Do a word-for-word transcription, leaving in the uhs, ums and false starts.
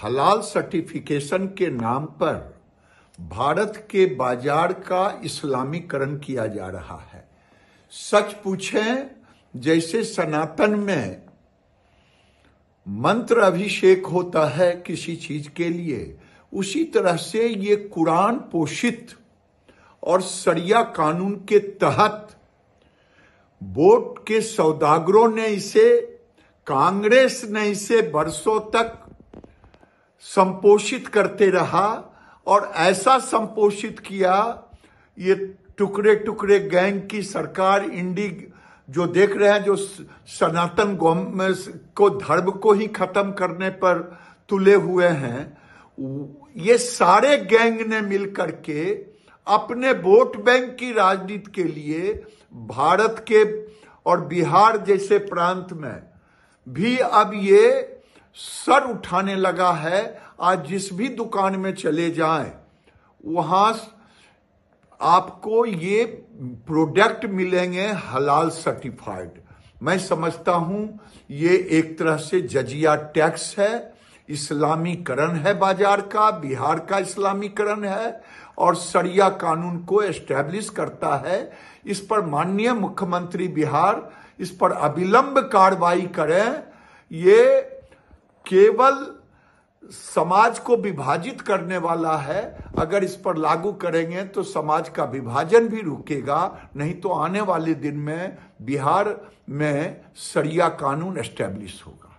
हलाल सर्टिफिकेशन के नाम पर भारत के बाजार का इस्लामीकरण किया जा रहा है। सच पूछें, जैसे सनातन में मंत्र अभिषेक होता है किसी चीज के लिए, उसी तरह से ये कुरान पोषित और शरिया कानून के तहत वोट के सौदागरों ने इसे, कांग्रेस ने इसे बरसों तक संपोषित करते रहा और ऐसा संपोषित किया, ये टुकड़े टुकड़े गैंग की सरकार इंडी जो देख रहे हैं, जो सनातन को धर्म को ही खत्म करने पर तुले हुए हैं, ये सारे गैंग ने मिलकर के अपने वोट बैंक की राजनीति के लिए भारत के और बिहार जैसे प्रांत में भी अब ये सर उठाने लगा है। आज जिस भी दुकान में चले जाएं, वहां आपको ये प्रोडक्ट मिलेंगे हलाल सर्टिफाइड। मैं समझता हूं ये एक तरह से जजिया टैक्स है, इस्लामीकरण है बाजार का, बिहार का इस्लामीकरण है और शरिया कानून को एस्टैब्लिश करता है। इस पर माननीय मुख्यमंत्री बिहार इस पर अविलंब कार्रवाई करें। ये केवल समाज को विभाजित करने वाला है। अगर इस पर लागू करेंगे तो समाज का विभाजन भी रुकेगा, नहीं तो आने वाले दिन में बिहार में शरिया कानून एस्टैब्लिश होगा।